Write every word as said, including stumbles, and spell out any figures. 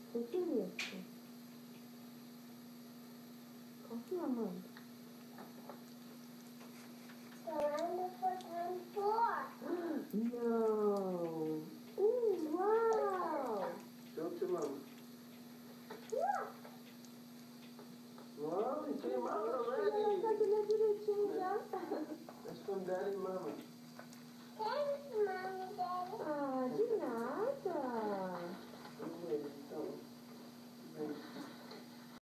Интересно. Как нормально? No. Ooh, wow. Show it to Mama. Look. Wow, it came out already. That's from Daddy and Mama. Ah, de nada.